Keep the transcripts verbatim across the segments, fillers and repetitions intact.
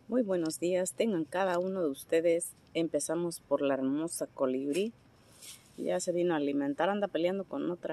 Muy buenos días, tengan cada uno de ustedes. Empezamos por la hermosa colibrí. Ya se vino a alimentar, anda peleando con otra.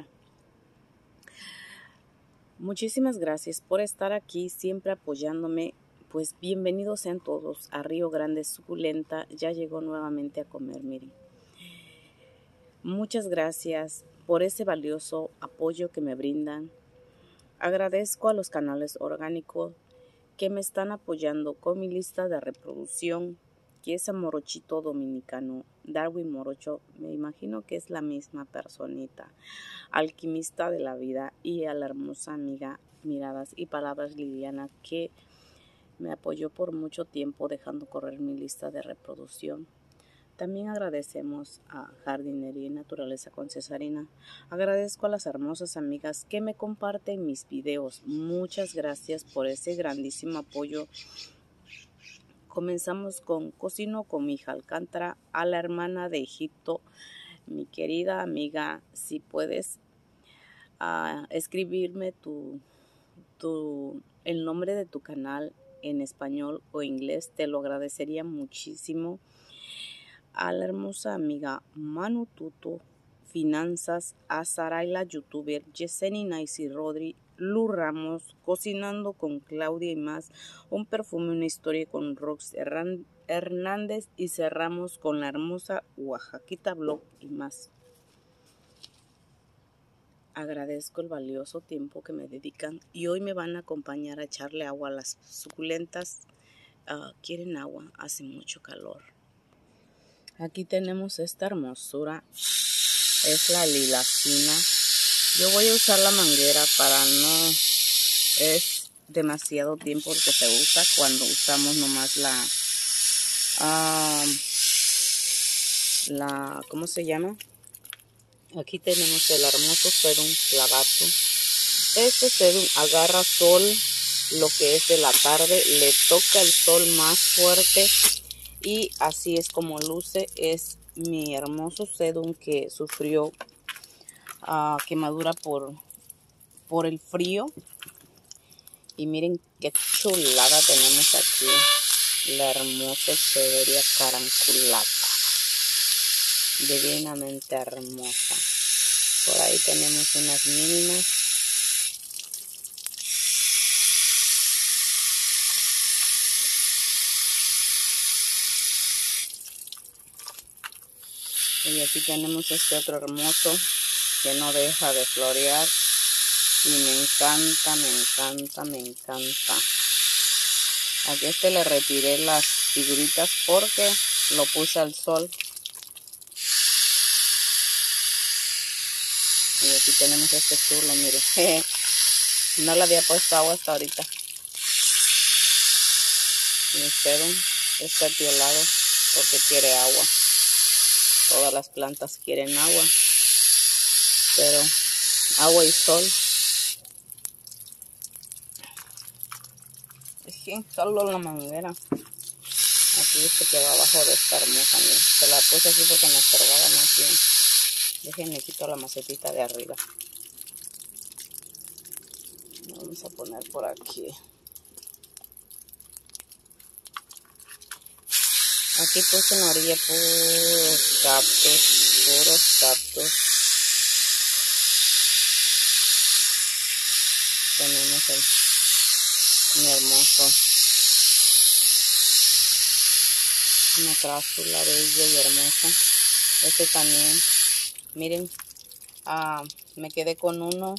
Muchísimas gracias por estar aquí, siempre apoyándome. Pues bienvenidos sean todos a Río Grande Suculenta. Ya llegó nuevamente a comer, miren. Muchas gracias por ese valioso apoyo que me brindan. Agradezco a los canales orgánicos que me están apoyando con mi lista de reproducción, que es a Morochito Dominicano, Darwin Morocho, me imagino que es la misma personita, alquimista de la vida, y a la hermosa amiga Miradas y Palabras Liliana, que me apoyó por mucho tiempo dejando correr mi lista de reproducción. También agradecemos a Jardinería y Naturaleza con Cesarina. Agradezco a las hermosas amigas que me comparten mis videos. Muchas gracias por ese grandísimo apoyo. Comenzamos con Cocino con mi hija Alcántara, a la hermana de Egipto, mi querida amiga. Si puedes uh, escribirme tu, tu, el nombre de tu canal en español o inglés, te lo agradecería muchísimo. A la hermosa amiga Manu Tuto, Finanzas, a Saraila youtuber, Yeseni Naisi Rodri, Lu Ramos, Cocinando con Claudia y más, un perfume, una historia con Rox Hernández, y cerramos con la hermosa Oaxaquita Blog y más. Agradezco el valioso tiempo que me dedican y hoy me van a acompañar a echarle agua a las suculentas. Uh, quieren agua, hace mucho calor. Aquí tenemos esta hermosura, es la lilacina. Yo voy a usar la manguera para no, es demasiado tiempo el que se usa cuando usamos nomás la, uh, la, ¿cómo se llama? Aquí tenemos el hermoso sedum clavato. Este sedum agarra sol, lo que es de la tarde, le toca el sol más fuerte. Y así es como luce. Es mi hermoso sedum que sufrió uh, quemadura por, por el frío. Y miren qué chulada tenemos aquí. La hermosa Echeveria caranculata. Divinamente hermosa. Por ahí tenemos unas mínimas. Y aquí tenemos este otro hermoso que no deja de florear. Y me encanta, me encanta, me encanta. Aquí este le retiré las figuritas porque lo puse al sol. Y aquí tenemos este chulo, mire. No le había puesto agua hasta ahorita. Mi sedum está tiolado porque quiere agua. Todas las plantas quieren agua, pero agua y sol. Sí, solo la manguera. Aquí este que va abajo de esta hermosa, miren. Se la puse aquí porque me estorbaba más bien. Déjenme quito la macetita de arriba. Vamos a poner por aquí. Aquí puse en la orilla puros cactus, puros cactus. Tenemos el, mi hermoso, una crápula bella y hermosa. Este también, miren, ah, me quedé con uno,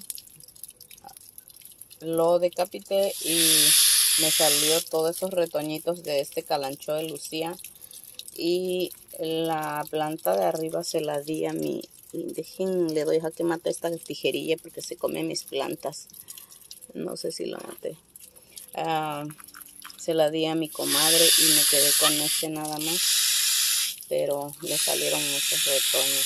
lo decapité y me salió todos esos retoñitos de este calancho de Lucía. Y la planta de arriba se la di a mi, dejen, le doy a que mate esta tijerilla porque se come mis plantas. No sé si la maté. Uh, se la di a mi comadre y me quedé con este nada más. Pero le salieron muchos retoños.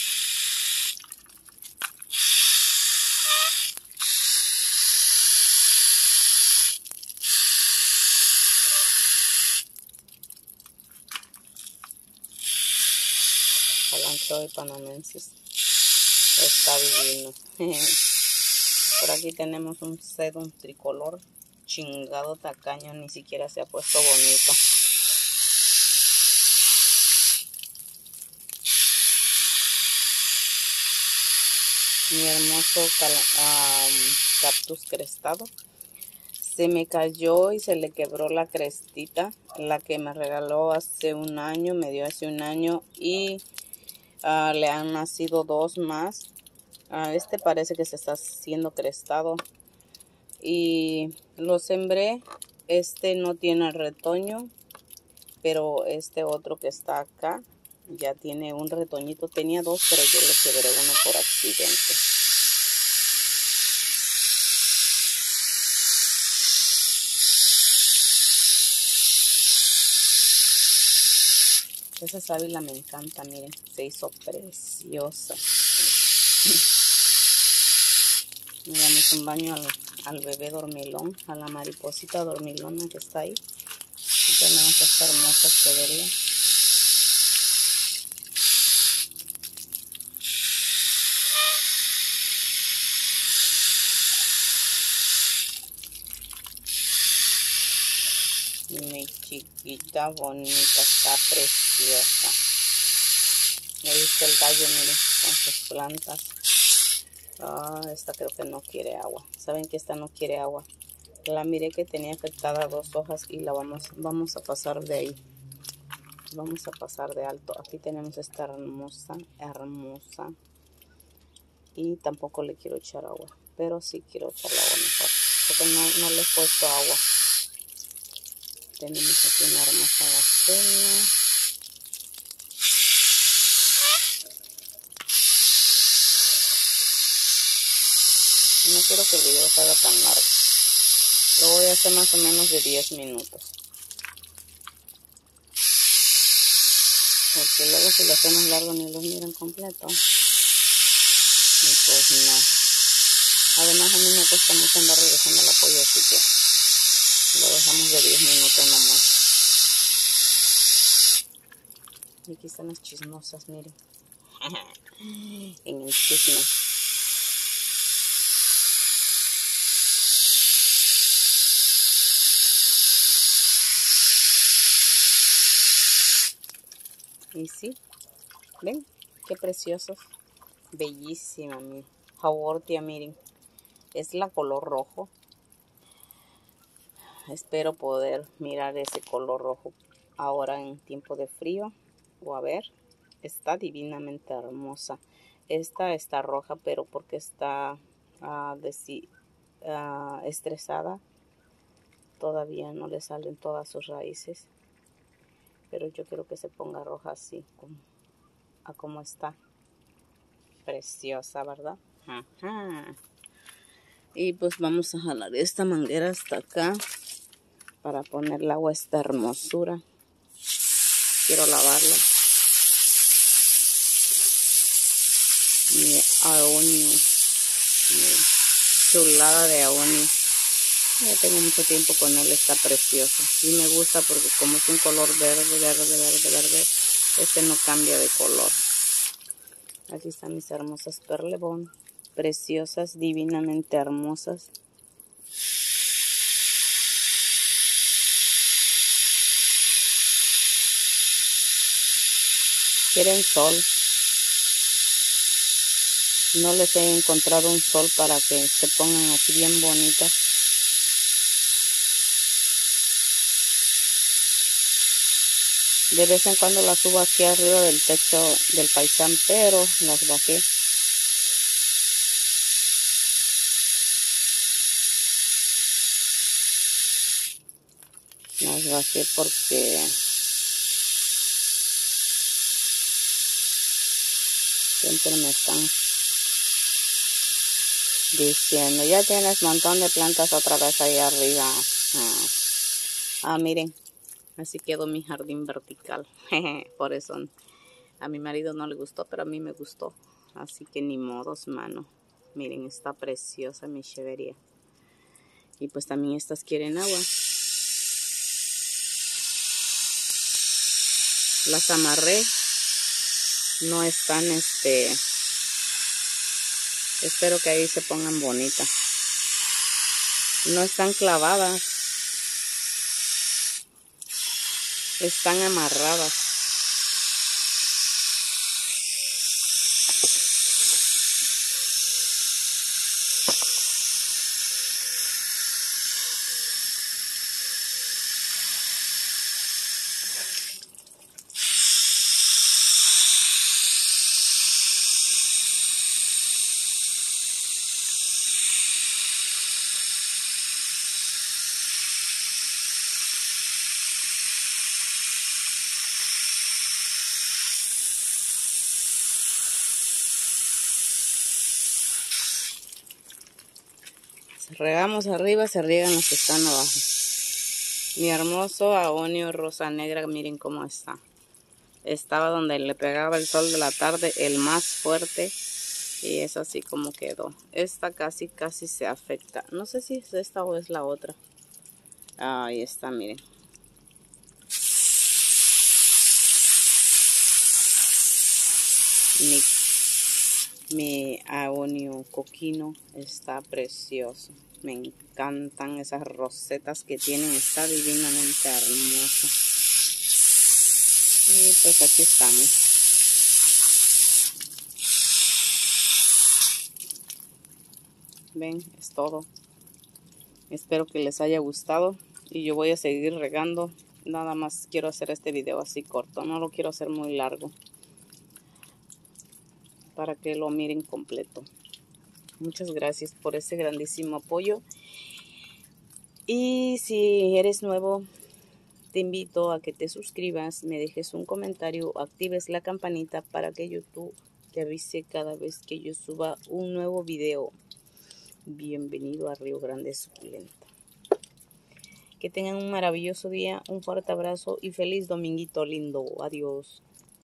Calancho de panamensis. Está divino. Por aquí tenemos un sedum tricolor chingado tacaño ni siquiera se ha puesto bonito. Mi hermoso um, cactus crestado se me cayó y se le quebró la crestita, la que me regaló hace un año, me dio hace un año, y uh, le han nacido dos más. Uh, este parece que se está haciendo crestado y lo sembré. Este no tiene retoño, pero este otro que está acá ya tiene un retoñito. Tenía dos, pero yo le quebré uno por accidente. Esa sábila me encanta, miren, se hizo preciosa. Le damos un baño al, al bebé dormilón, a la mariposita dormilona que está ahí. Y tenemos esta hermosa cederia. Mi chiquita bonita, está preciosa. Me dice el gallo, miren, con sus plantas. Ah, esta creo que no quiere agua. ¿Saben que esta no quiere agua? La miré que tenía afectada dos hojas y la vamos, vamos a pasar de ahí. Vamos a pasar de alto. Aquí tenemos esta hermosa, hermosa. Y tampoco le quiero echar agua. Pero sí quiero echarle agua mejor. Porque no, no le he puesto agua. Tenemos aquí una hermosa bacteria. No quiero que el video se haga tan largo. Lo voy a hacer más o menos de diez minutos. Porque luego si lo hacemos largo ni los miran completo. Y pues no. Además a mí me cuesta mucho andar regresando al apoyo, así que lo dejamos de diez minutos nomás. Y aquí están las chismosas, miren. En el chisme. Y sí, ven, qué preciosos. Bellísima, miren. Haworthia, miren. Es la color rojo. Espero poder mirar ese color rojo ahora en tiempo de frío. O a ver, está divinamente hermosa. Esta está roja, pero porque está uh, desi, uh, estresada. Todavía no le salen todas sus raíces. Pero yo quiero que se ponga roja así, como, a como está. Preciosa, ¿verdad? Ajá. Y pues vamos a jalar esta manguera hasta acá para poner el agua a esta hermosura. Quiero lavarla. Mi aonio. Mi chulada de aonio. Ya tengo mucho tiempo con él, está precioso. Y me gusta porque como es un color verde, verde, verde, verde, este no cambia de color. Aquí están mis hermosas perlebón. Preciosas, divinamente hermosas. Quieren sol. No les he encontrado un sol para que se pongan así bien bonitas. De vez en cuando las subo aquí arriba del techo del paisán, pero las bajé. Las bajé porque siempre me están diciendo, ya tienes un montón de plantas otra vez ahí arriba. Ah, ah miren. Así quedó mi jardín vertical. Por eso a mi marido no le gustó, pero a mí me gustó. Así que ni modos, mano. Miren, está preciosa mi cheveria. Y pues también estas quieren agua. Las amarré. No están, este... Espero que ahí se pongan bonitas. No están clavadas, están amarradas. Regamos arriba, se riegan los que están abajo. Mi hermoso agonio rosa negra, miren cómo está. Estaba donde le pegaba el sol de la tarde, el más fuerte. Y es así como quedó. Esta casi, casi se afecta. No sé si es esta o es la otra. Ahí está, miren. Mi Mi agonio coquino está precioso. Me encantan esas rosetas que tienen. Está divinamente hermoso. Y pues aquí estamos. Ven, es todo. Espero que les haya gustado. Y yo voy a seguir regando. Nada más quiero hacer este video así corto. No lo quiero hacer muy largo, para que lo miren completo. Muchas gracias por ese grandísimo apoyo. Y si eres nuevo, te invito a que te suscribas, me dejes un comentario, actives la campanita para que YouTube te avise cada vez que yo suba un nuevo video. Bienvenido a Río Grande Suculenta. Que tengan un maravilloso día, un fuerte abrazo y feliz dominguito lindo. Adiós.